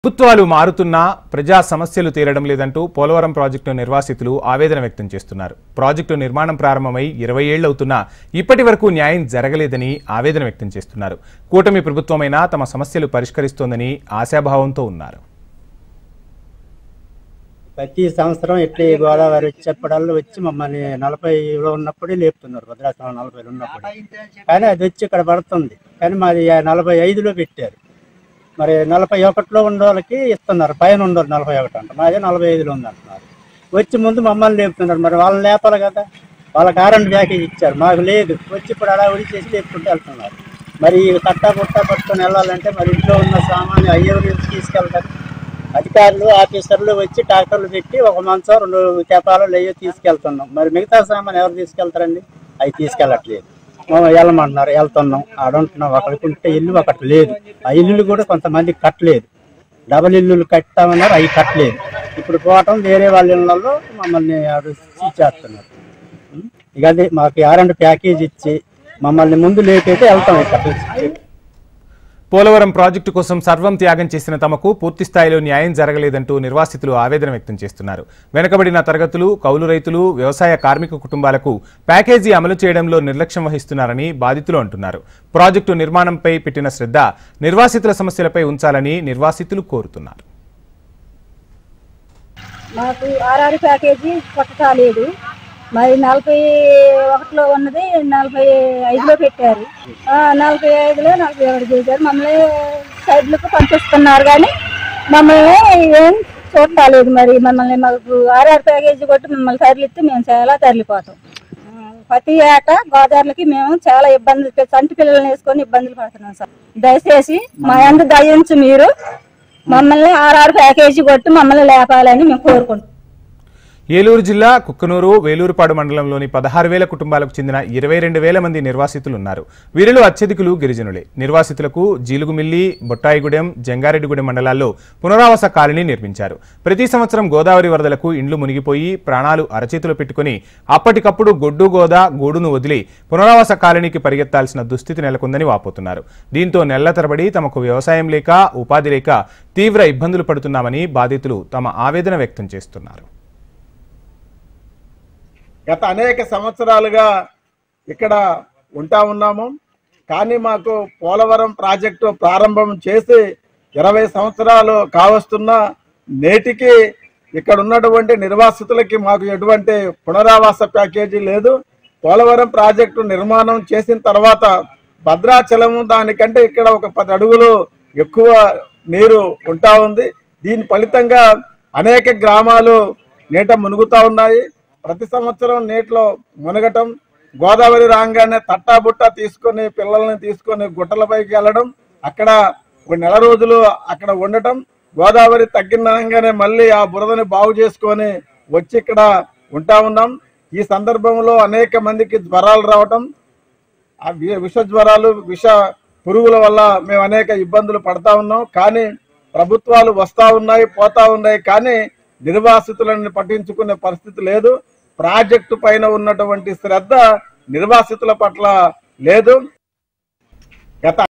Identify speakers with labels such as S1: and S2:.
S1: ప్రభుత్వాలు మారుతున్నా ప్రజా సమస్యలు తీరడం లేదంటూ పోలవరం ప్రాజెక్టు నిర్వాసితులు ఆవేదన వ్యక్తం చేస్తున్నారు. ప్రాజెక్టు నిర్మాణం ప్రారంభమై 20 ఏళ్లు అవుతున్నా ఇప్పటి వరకు న్యాయం జరగలేదని ఆవేదన వ్యక్తం చేస్తున్నారు. కూటమి ప్రభుత్వమైనా తమ సమస్యలు పరిష్కరిస్తోందని ఆశాభావంతో ఉన్నారు.
S2: ప్రతి సంవత్సరం ఇట్లే గోదావరి వచ్చేప్పటిలో వచ్చి మమ్మల్ని 40లో ఉన్నప్పుడే లేపుతున్నారు. భద్రాచలం 40లో ఉన్నప్పుడు, కానీ అది వచ్చి ఇక్కడ పడుతుంది. కానీ మాది 45లో పెట్టారు. మరి 41లో ఉన్న వాళ్ళకి ఇస్తున్నారు, పైన ఉండరు 41 అంట, మాదే 45లో ఉంది అంటున్నారు. వచ్చి ముందు మమ్మల్ని లేపుతున్నారు. మరి వాళ్ళని లేపాలి కదా, వాళ్ళకి ఆరెంజ్ ప్యాకేజ్ ఇచ్చారు, మాకు లేదు. వచ్చి ఇప్పుడు అలా ఉడిచేసి లేపుకుంటూ వెళ్తున్నారు. మరి కట్టా పుట్టా పట్టుకొని వెళ్ళాలంటే మరి ఇంట్లో ఉన్న సామాన్లు అయ్యేవి తీసుకెళ్తారు. అధికారులు ఆఫీసర్లు వచ్చి ట్రాక్టర్లు పెట్టి ఒక మంచం 2 తెపాలు అయ్యో తీసుకెళ్తున్నాం. మరి మిగతా సామాన్ ఎవరు తీసుకెళ్తారండి? అవి తీసుకెళ్ళట్లేదు. వెళ్ళమంటున్నారు, వెళ్తున్నాం, ఆడుంటున్నాం. ఒకరికి ఉంటే ఇల్లు ఒకటి లేదు. ఆ ఇల్లులు కూడా కొంతమంది కట్టలేదు. డబల్ ఇల్లులు కట్టామన్నారు, అవి కట్టలేదు. ఇప్పుడు పోవటం వేరే వాళ్ళ ఇళ్లలో మమ్మల్ని ఇచ్చేస్తున్నారు. ఇక అది మాకు ఆరెంజ్ ప్యాకేజ్ ఇచ్చి మమ్మల్ని ముందు లేకైతే వెళ్తాం. ఇక్కడ
S1: పోలవరం ప్రాజెక్టు కోసం సర్వం త్యాగం చేసిన తమకు పూర్తి స్థాయిలో న్యాయం జరగలేదంటూ నిర్వాసితులు ఆవేదన వ్యక్తం చేస్తున్నారు. వెనుకబడిన తరగతులు, కౌలు రైతులు, వ్యవసాయ కార్మిక కుటుంబాలకు ప్యాకేజీ అమలు చేయడంలో నిర్లక్ష్యం వహిస్తున్నారని బాధితులు అంటున్నారు. ప్రాజెక్టు నిర్మాణంపై పెట్టిన శ్రద్ధ నిర్వాసితుల సమస్యలపై ఉంచాలని నిర్వాసితులు కోరుతున్నారు.
S3: మాకు ఆర్ఆర్ ప్యాకేజీ పట్టలేదు. మరి 41లో ఉన్నది 45లో పెట్టారు. 45లో 41 చేశారు. మమ్మల్ని సైడ్లకు పంపిస్తున్నారు, కానీ మమ్మల్ని ఏం చూడలేదు. మరి మమ్మల్ని మాకు ఆర్ఆర్ ప్యాకేజీ కొట్టి మమ్మల్ని తరలిస్తే మేము చాలా తరలిపోతాం. ప్రతి ఏటా గోదావరికి మేము చాలా ఇబ్బందులు, చంటి పిల్లల్ని వేసుకొని ఇబ్బందులు పడుతున్నాం సార్. దయచేసి మా అందు దయించి మీరు మమ్మల్ని ఆర్ఆర్ ప్యాకేజీ కొట్టి మమ్మల్ని లేపాలని మేము కోరుకుంటున్నాం.
S1: ఏలూరు జిల్లా కుక్కనూరు, వేలూరుపాడు మండలంలోని 16,000 కుటుంబాలకు చెందిన 22,000 మంది నిర్వాసితులు ఉన్నారు. వీరిలో అత్యధికులు గిరిజనులే. నిర్వాసితులకు జీలుగుమిల్లి, బొట్టాయిగూడెం, జంగారెడ్డిగూడెం మండలాల్లో పునరావాస కాలనీ నిర్మించారు. ప్రతి సంవత్సరం గోదావరి వరదలకు ఇండ్లు మునిగిపోయి ప్రాణాలు అరచేతులు పెట్టుకుని అప్పటికప్పుడు గొడ్డు గూడును వదిలి పునరావాస కాలనీకి పరిగెత్తాల్సిన దుస్థితి నెలకొందని వాపోతున్నారు. దీంతో నెలల తరబడి తమకు వ్యవసాయం లేక, ఉపాధి లేక తీవ్ర ఇబ్బందులు పడుతున్నామని బాధితులు తమ ఆవేదన వ్యక్తం చేస్తున్నారు.
S4: గత అనేక సంవత్సరాలుగా ఇక్కడ ఉంటా ఉన్నాము. కానీ మాకు పోలవరం ప్రాజెక్టు ప్రారంభం చేసి 20 సంవత్సరాలు కావస్తున్న నేటికి ఇక్కడ ఉన్నటువంటి నిర్వాసితులకి మాకు ఎటువంటి పునరావాస ప్యాకేజీ లేదు. పోలవరం ప్రాజెక్టు నిర్మాణం చేసిన తర్వాత భద్రాచలం దానికంటే ఇక్కడ ఒక 10 అడుగులు ఎక్కువ నీరు ఉంటా ఉంది. దీని ఫలితంగా అనేక గ్రామాలు నీట మునుగుతా ఉన్నాయి. ప్రతి సంవత్సరం నీటిలో మునగటం, గోదావరి రాగానే తట్టాబుట్ట తీసుకొని పిల్లల్ని తీసుకొని గుట్టలపైకి వెళ్ళడం, అక్కడ 1 నెల రోజులు అక్కడ ఉండటం, గోదావరి తగ్గినగానే మళ్ళీ ఆ బురదని బాగు చేసుకొని వచ్చి ఇక్కడ ఉంటా ఉన్నాం. ఈ సందర్భంలో అనేక మందికి జ్వరాలు రావటం, విష జ్వరాలు, విష పురుగుల వల్ల మేము అనేక ఇబ్బందులు పడతా ఉన్నాం. కానీ ప్రభుత్వాలు వస్తూ ఉన్నాయి, పోతా ఉన్నాయి, కానీ నిర్వాసితులను పట్టించుకునే పరిస్థితి లేదు. ప్రాజెక్టు పైన ఉన్నటువంటి శ్రద్ధ నిర్వాసితుల పట్ల లేదు. గత